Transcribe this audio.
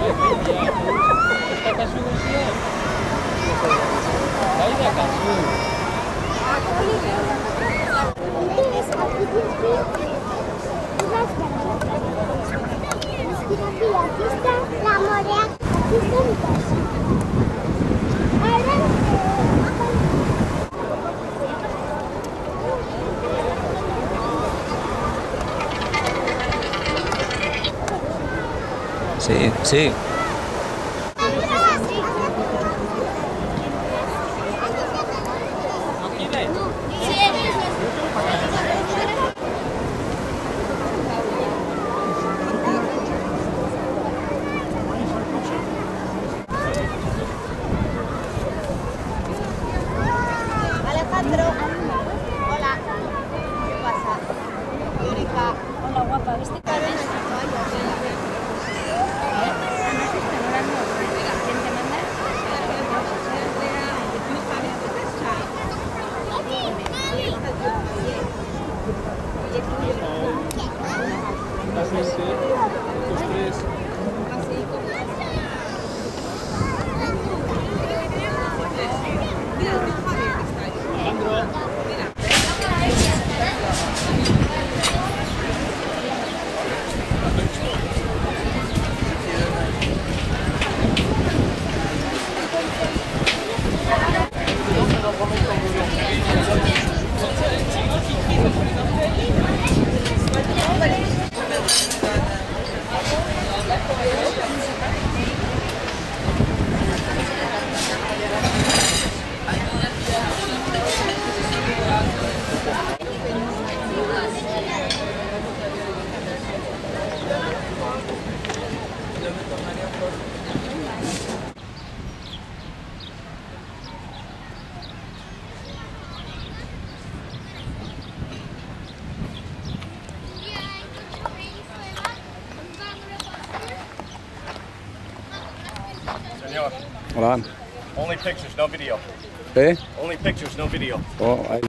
¿Esta Casu versión? ¿Hay de Casu? Aquí está la morea, aquí está mi casa. Sí, sí. Alejandro, hola, ¿qué pasa? Yurika, hola guapa, ¿viste que ven esta toalla? ¿Quién te manda? Senor. Hola. Only pictures, no video. ¿Eh? Only pictures, no video. Oh, ahí.